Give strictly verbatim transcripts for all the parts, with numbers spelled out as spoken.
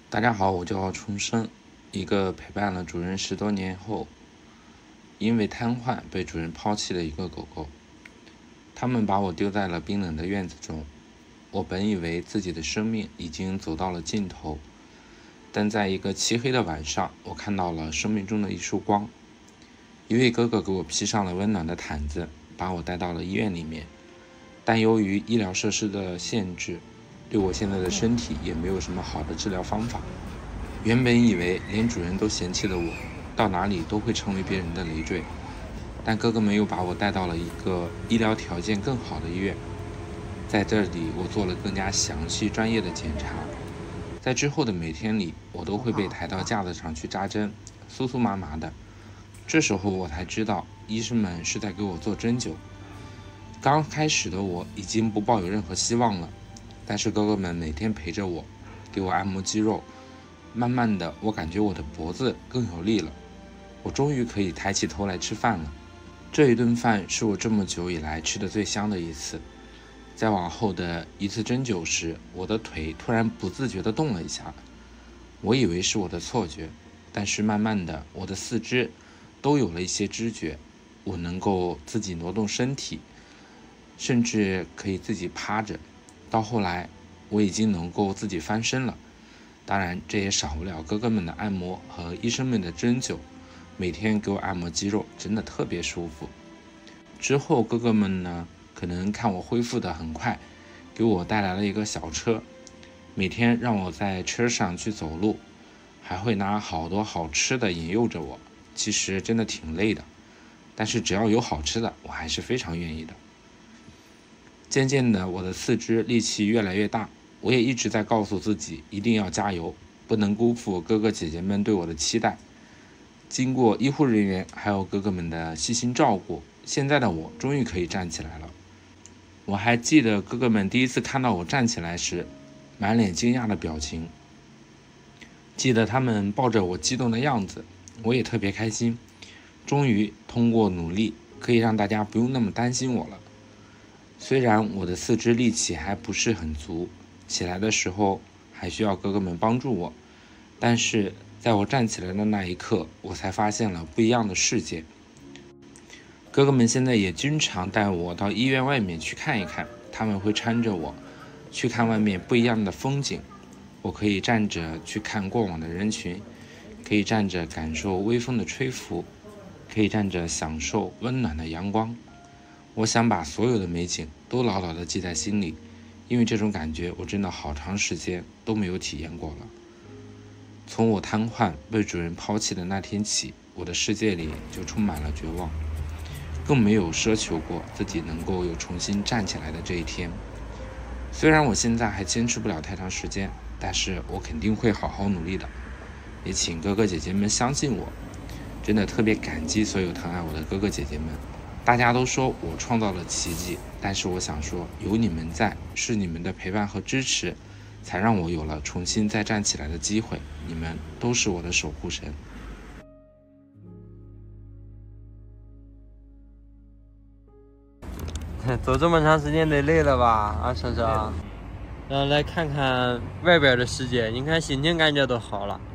大家好，我叫重生，一个陪伴了主人十多年后，因为瘫痪被主人抛弃的一个狗狗。他们把我丢在了冰冷的院子中，我本以为自己的生命已经走到了尽头，但在一个漆黑的晚上，我看到了生命中的一束光。一位哥哥给我披上了温暖的毯子，把我带到了医院里面，但由于医疗设施的限制，对我现在的身体也没有什么好的治疗方法。原本以为连主人都嫌弃的我，到哪里都会成为别人的累赘，但哥哥们又把我带到了一个医疗条件更好的医院。在这里，我做了更加详细专业的检查。在之后的每天里，我都会被抬到架子上去扎针，酥酥麻麻的。这时候我才知道，医生们是在给我做针灸。刚开始的我已经不抱有任何希望了，但是哥哥们每天陪着我，给我按摩肌肉，慢慢的我感觉我的脖子更有力了，我终于可以抬起头来吃饭了。这一顿饭是我这么久以来吃的最香的一次。在往后的一次针灸时，我的腿突然不自觉地动了一下，我以为是我的错觉，但是慢慢的我的四肢都有了一些知觉，我能够自己挪动身体，甚至可以自己趴着。到后来我已经能够自己翻身了，当然这也少不了哥哥们的按摩和医生们的针灸，每天给我按摩肌肉真的特别舒服。之后哥哥们呢，可能看我恢复得很快，给我带来了一个小车，每天让我在车上去走路，还会拿好多好吃的引诱着我。其实真的挺累的，但是只要有好吃的，我还是非常愿意的。渐渐的，我的四肢力气越来越大，我也一直在告诉自己一定要加油，不能辜负哥哥姐姐们对我的期待。经过医护人员还有哥哥们的细心照顾，现在的我终于可以站起来了。我还记得哥哥们第一次看到我站起来时，满脸惊讶的表情，记得他们抱着我激动的样子，我也特别开心，终于通过努力可以让大家不用那么担心我了。虽然我的四肢力气还不是很足，起来的时候还需要哥哥们帮助我，但是在我站起来的那一刻，我才发现了不一样的世界。哥哥们现在也经常带我到医院外面去看一看，他们会搀着我去看外面不一样的风景。我可以站着去看过往的人群，可以站着感受微风的吹拂，可以站着享受温暖的阳光。我想把所有的美景都牢牢地记在心里，因为这种感觉我真的好长时间都没有体验过了。从我瘫痪被主人抛弃的那天起，我的世界里就充满了绝望，更没有奢求过自己能够有重新站起来的这一天。虽然我现在还坚持不了太长时间，但是我肯定会好好努力的，也请哥哥姐姐们相信我。真的特别感激所有疼爱我的哥哥姐姐们。大家都说我创造了奇迹，但是我想说，有你们在，是你们的陪伴和支持，才让我有了重新再站起来的机会。你们都是我的守护神。 走这么长时间得累了吧，啊，生生？然后来看看外边的世界，你看心情感觉都好了。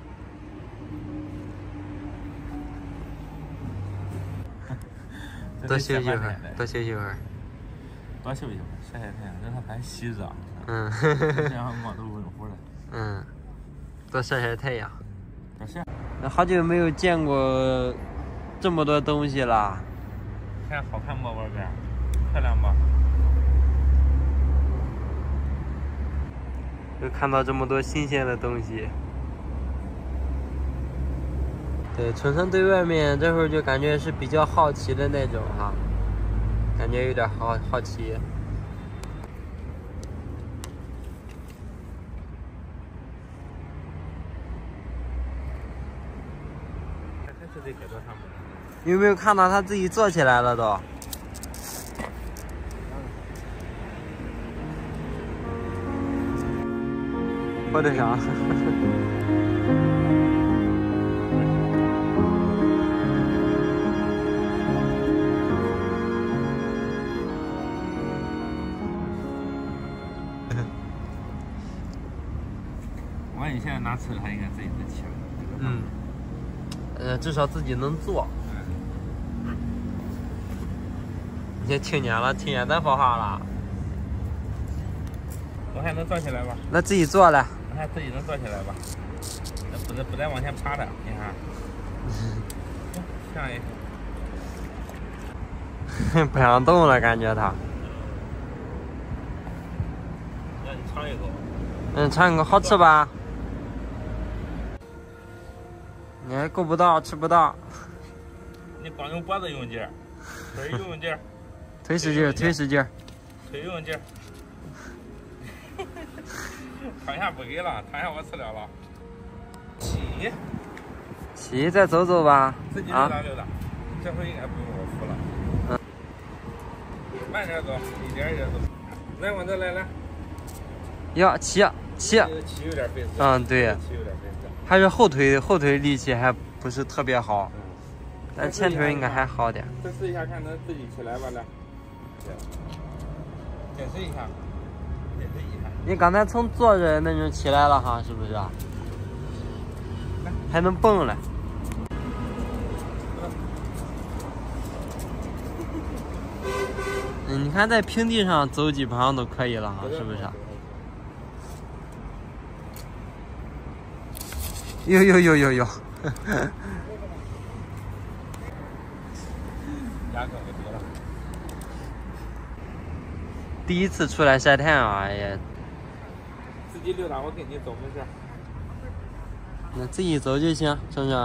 多休息会儿，多休息会儿， 多休息会儿，晒晒太阳，让它还吸着。 嗯， 这样我都温乎了。 嗯，多晒晒太阳。 多晒。 好久没有见过这么多东西了。 看好看不？外边漂亮不？ 又看到这么多新鲜的东西。对，纯纯对外面这会儿就感觉是比较好奇的那种哈，感觉有点好好奇。有没有看到他自己坐起来了都？或者啥？ 我看你现在拿车，他应该自己能骑。 嗯，呃，至少自己能坐。 嗯。 你听见了？听见咱说话了？ 我还能坐起来吧？ 那自己坐了。 我看自己能坐起来吧？那不是不再往前爬了，你看。下一个。 不想动了，感觉他。 让你尝一口。 嗯，尝一口，好吃吧？你还够不到，吃不到。 你光用脖子用劲儿，腿用劲儿， 腿使劲儿，腿使劲儿， 腿用劲儿。躺下不给了，躺下我吃了了。起， 起，再走走吧。 自己溜达溜达，这回应该不用我扶了。 嗯。 慢点走，一点一点走。来，往这来来。 要起起。 起有点费事。 嗯，对。 起有点费事。 还是后腿后腿力气还不是特别好，嗯、但前腿应该还好点。 再试一下，看能自己起来吧，来。检测一下。检测一下。 你刚才从坐着那种起来了哈，是不是？还能蹦了。嗯，你看在平地上走基本上都可以了哈，是不是？呦呦呦呦呦！第一次出来晒太阳啊，也。 自己溜达，我跟你走没事。 那自己走就行，是不是？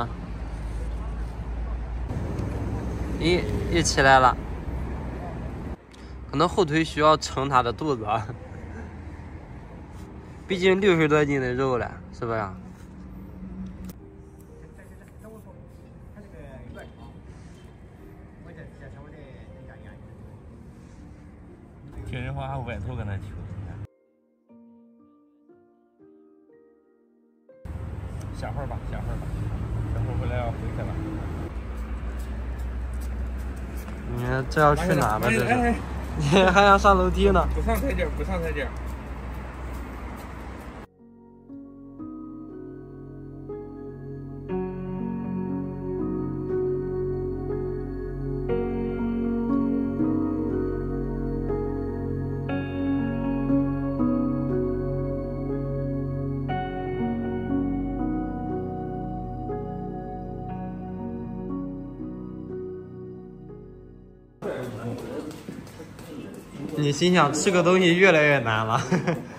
咦，又起来了。可能后腿需要撑他的肚子啊，毕竟六十多斤的肉了，是不是？ 听人话，歪头跟他听。下会儿吧，下会儿吧，下会儿回来要回去了。 你看这要去哪呢？这是？你还想上楼梯呢？ 不上台阶，不上台阶。 你心想吃个东西越来越难了。